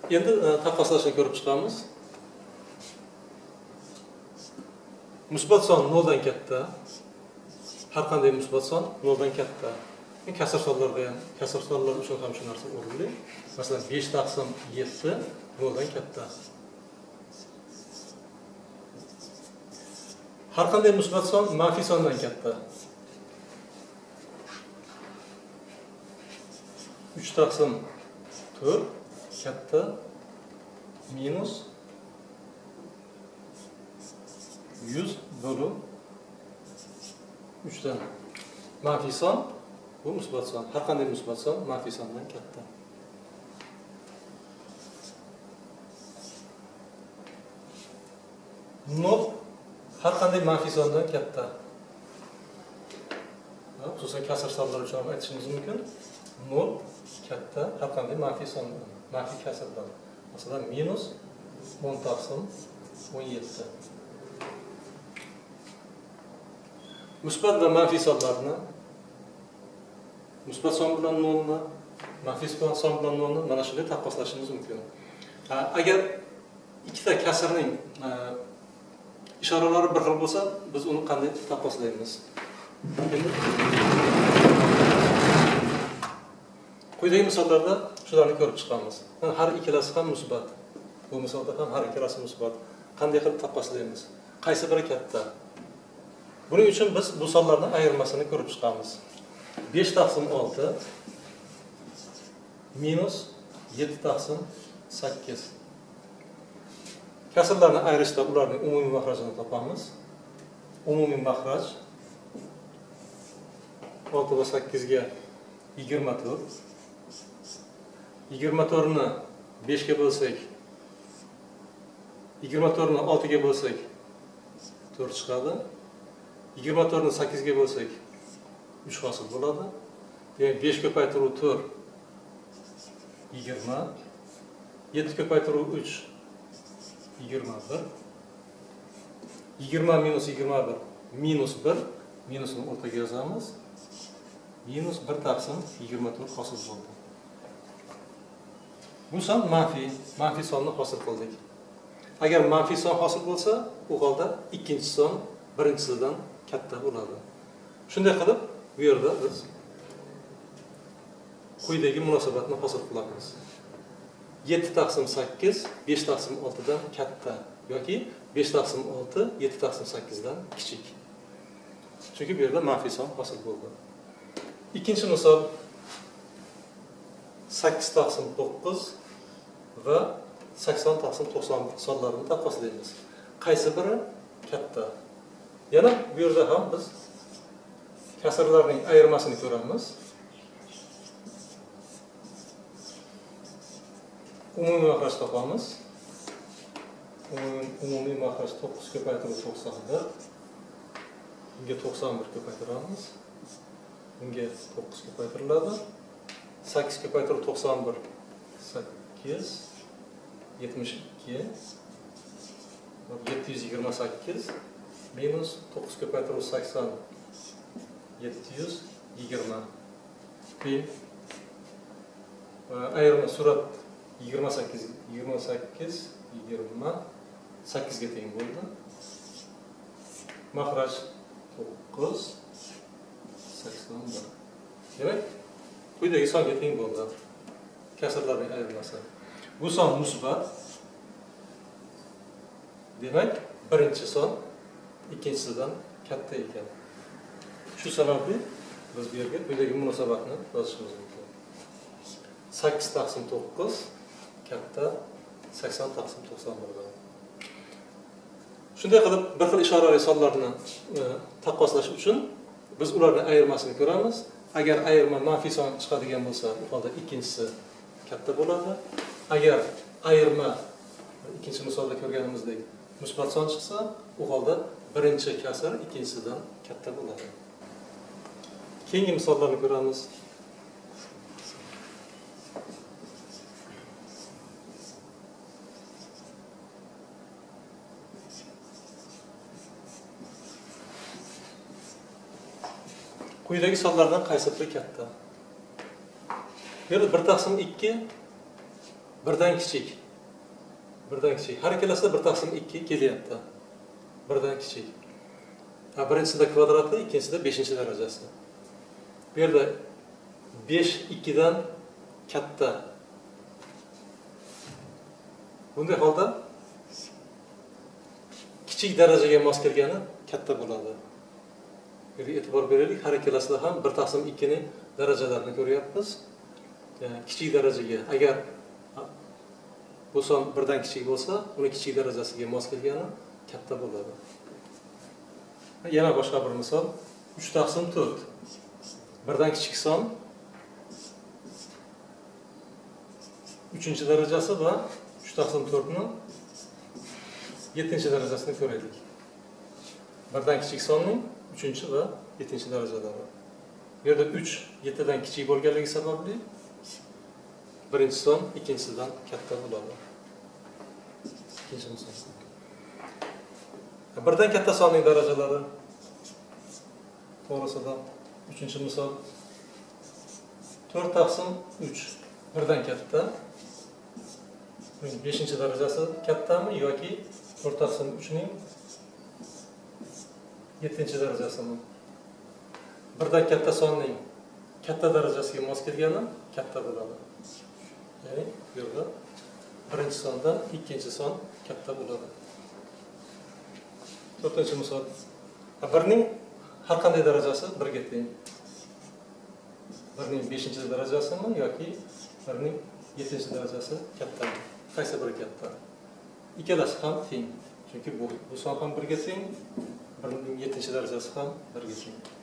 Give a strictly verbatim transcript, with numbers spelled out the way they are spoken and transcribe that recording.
Endi taqqoslashni ko'rib chiqamiz. Musbat son noldan katta. Har qanday musbat son noldan katta. Kasr sonlarda ham, kasr sonlar uchun ham shu narsa o'rinli. Masalan, besh taqsim yetti noldan katta. Har qanday musbat son manfiy sondan katta. uch taqsim to'rt katta minus yuz bo'lib uch dan. Manfiy son bu musbat son. Har qanday musbat son manfiy sondan katta. nol har qanday manfiy sondan katta. Xususan kasr sonlar uchun ham aytishimiz mumkin. nol katta har qanday manfiy sondan, manfiy kasrdan. Masalan, minus o'n taqsim o'n yetti. Musbat va manfiy sonlarni, musbat son bilan nolni, manfiy son bilan nolni mana shunday taqqoslashimiz mumkin. Agar ikkita kasrning ishoralari bir xil bo'lsa, biz uni qanday taqqoslaymiz? Endi quyidagi misollarda shularni ko'rib chiqamiz. Har ikkalasi ham musbat. Bu misolda ham har ikkalasi musbat. Qanday qilib taqqoslaymiz? Qaysi biri katta? Buning uchun biz bu sonlarning ayirmasini ko'rib chiqamiz. besh taqsim olti minus yetti taqsim sakkiz. Kasrlarni ayirishda ularning umumiy maxrajini topamiz. Umumiy maxraj olti va sakkiz ga yigirma to'rt. yigirma to'rt ni besh ga bo'lsak, yigirma to'rt ni olti ga bo'lsak to'rt chiqadi. yigirma to'rt ni sakkiz ga bo'lsak uch hosil bo'ladi. Demak, besh ko'paytiruv to'rt yigirma, yetti ko'paytiruv uch yigirma bir. yigirma minus yigirma bir minus bir, minusni o'rtaga yozamiz. Minus bir taqsim yigirma to'rt hosil bo'ldi. Bu son manfiy, manfiy sonni hosil qildik. Agar manfiy son hosil bo'lsa, u holda ikkinchi son birinchisidan katta bo'ladi. Shunday qilib, bu yerda biz quyidagi munosabatni hosil qilamiz. yetti taqsim sakkiz besh taqsim olti dan katta yoki besh taqsim olti yetti taqsim sakkiz dan kichik. Chunki bu yerda manfiy son hosil bo'ldi. Ikkinchi misol sakkiz taqsim to'qqiz va sakson taqsim to'qson sonlarini taqqoslaymiz. Qaysi biri katta? Yana bu yerda ham biz kasrlarning ayirmasini ko'ramiz. Umumiy maxraj topamiz. Umumiy maxraj to'qqiz ko'paytiruv to'qson bir. Bunga to'qson bir ko'paytiramiz. Bunga to'qqiz ko'paytiriladi. sakkiz ko'paytiruv to'qson bir sakkiz, yetmish ikki, yetti yuz yigirma sakkiz minus to'qqiz ko'paytiruv sakson, yetti yuz yigirma. Ayirma surat yigirma sakkiz, yigirma sakkiz, yigirma sakkiz ga teng bo'ldi. Maxraj to'qqiz, sakson bir. Demak, quyidagi songa teng bo'ldi. Kasrlarning ayirmasi. Bu son musbat. Demak, birinchi son ikkinchisidan katta ekan. Shu sababli biz bu yerga quyidagi munosabatni yozishimiz mumkin. sakkiz taqsim to'qqiz katta sakson taqsim to'qson bir dan. Shunday qilib, bir xil ishorali sonlarni taqqoslash uchun biz ularning ayirmasini ko'ramiz. Agar ayirma manfiy son chiqadigan bo'lsa, u holda ikkinchisi katta bo'ladi. Agar ayirma ikkinchi misolda ko'rganimizdek musbat son chiqsa, u holda birinchi kasr ikkinchisidan katta bo'ladi. Keyingi misollarni ko'ramiz. Quyidagi sonlardan qaysi biri katta? Bu yerda bir taqsim ikki birdan kichik. birdan kichik. Har ikkalasida bir taqsim ikki kelyapti. Birdan kichik. Ha, birinchisida kvadrati, ikkinchisida beshinchi darajasi. Bu yerda besh ikkidan katta. Bunday holda kichik darajaga mos kelgani katta bo'ladi. Yerga e'tibor beraylik, har ikkalasida ham bir taqsim ikki ning darajalarini ko'ryapmiz. Kichik darajaga, agar bu son birdan kichik bo'lsa, uni kichik darajasiga mos kelgani katta bo'ladi. Yana boshqa bir misol, uch taqsim to'rt. Birdan kichik son uchinchi darajasi va uch taqsim to'rt ning yettinchi darajasini ko'raylik. Birdan kichik sonning uchinchi va yettinchi darajalari. Bu yerda uch yetti dan kichik bo'lganligi sababli birinchi son ikkinchisidan katta bo'ladi. Ikkinchi misol. Birdan katta sonning darajalari to'g'risida uchinchi misol to'rt taqsim uch birdan katta. beshinchi darajasi kattami yoki to'rt taqsim uch ning yettinchi darajasimi? Birdan katta sonning katta darajasiga mos kelgani katta bo'ladi. Ya'ni bu yerda birinchi sondan ikkinchi son katta bo'ladi. to'rtinchi misol. bir ning har qanday darajasi bir ga teng. bir ning beshinchi darajasimi yoki bir ning yettinchi darajasi kattami? Qaysi biri katta? Ikkalasi ham teng. Chunki bu bu son ham bir ga teng, bir ning yettinchi darajasi ham bir ga teng.